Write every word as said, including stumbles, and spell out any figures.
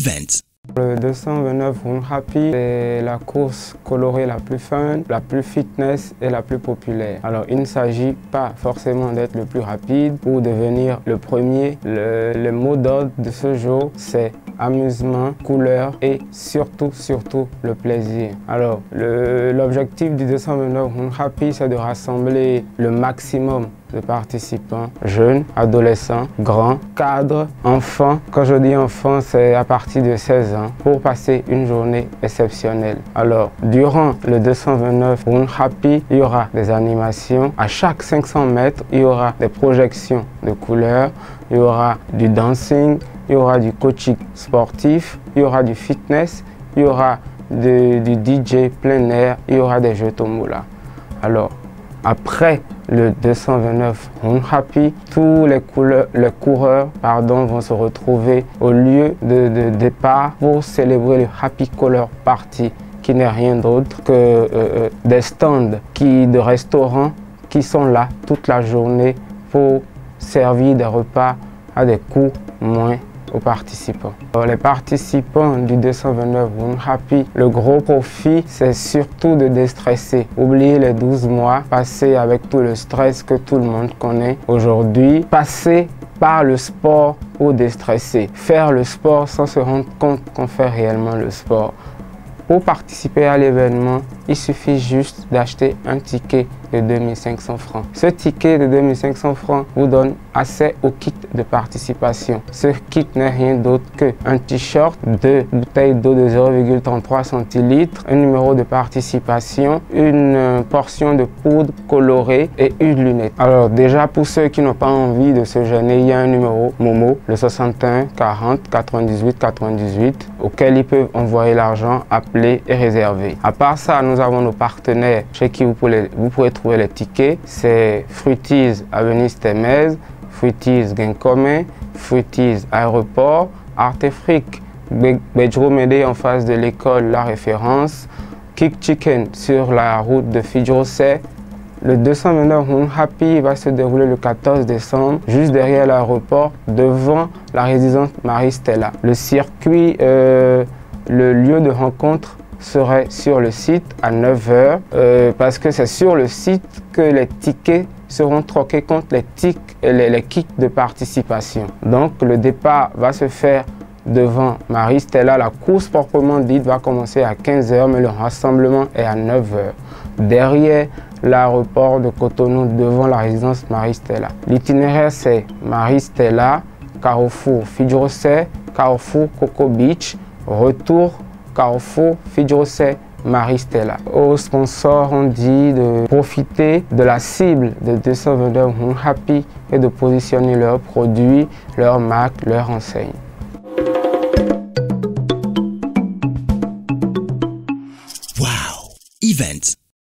Events. Le deux cent vingt-neuf Run Happy, c'est la course colorée la plus fun, la plus fitness et la plus populaire. Alors, il ne s'agit pas forcément d'être le plus rapide ou devenir le premier. Le, le mot d'ordre de ce jour, c'est amusement, couleur et surtout, surtout le plaisir. Alors, l'objectif du deux cent vingt-neuf Run Happy, c'est de rassembler le maximum de participants, jeunes, adolescents, grands, cadres, enfants. Quand je dis enfants, c'est à partir de seize ans pour passer une journée exceptionnelle. Alors, durant le deux cent vingt-neuf Run Happy, il y aura des animations. À chaque cinq cents mètres, il y aura des projections de couleurs, il y aura du dancing, il y aura du coaching sportif, il y aura du fitness, il y aura de, du D J plein air, il y aura des jeux Tombola. Alors, après le deux cent vingt-neuf Run Happy, tous les, couleurs, les coureurs pardon, vont se retrouver au lieu de, de départ pour célébrer le Happy Color Party, qui n'est rien d'autre que euh, euh, des stands qui, de restaurants qui sont là toute la journée pour servir des repas à des coûts moins aux participants. Alors, les participants du deux cent vingt-neuf Run Happy, le gros profit, c'est surtout de déstresser. Oublier les douze mois passés avec tout le stress que tout le monde connaît aujourd'hui. Passer par le sport pour déstresser. Faire le sport sans se rendre compte qu'on fait réellement le sport. Pour participer à l'événement, il suffit juste d'acheter un ticket de deux mille cinq cents francs. Ce ticket de deux mille cinq cents francs vous donne accès au kit de participation. Ce kit n'est rien d'autre qu'un t-shirt, deux bouteilles d'eau de zéro virgule trente-trois centilitres, un numéro de participation, une portion de poudre colorée et une lunette. Alors déjà, pour ceux qui n'ont pas envie de se gêner, il y a un numéro Momo, le soixante et un quarante quatre-vingt-dix-huit quatre-vingt-dix-huit, auquel ils peuvent envoyer l'argent, appeler et réserver. À part ça, nous avons nos partenaires chez qui vous pourrez, vous pourrez trouver les tickets. C'est Fruities Avenue Stemez, Fruities Genkome, Fruities Aéroport, Artefric, Bedromede en face de l'école La Référence, Kick Chicken sur la route de Fidjrosset. Le deux cent vingt-neuf Run Happy va se dérouler le quatorze décembre, juste derrière l'aéroport, devant la résidence Marie-Stella. Le circuit, euh, le lieu de rencontre serait sur le site à neuf heures, euh, parce que c'est sur le site que les tickets seront troqués contre les, tic, les, les kits de participation. Donc le départ va se faire devant Marie-Stella. La course proprement dite va commencer à quinze heures, mais le rassemblement est à neuf heures. Derrière l'aéroport de Cotonou, devant la résidence Marie-Stella. L'itinéraire, c'est Marie-Stella, Carrefour Fidjrosset, Carrefour Coco Beach, retour Carrefour Fidjrosset Marie-Stella. Aux sponsors, on dit de profiter de la cible de deux cent vingt-neuf Run Happy et de positionner leurs produits, leurs marques, leurs enseignes. Wow! Events.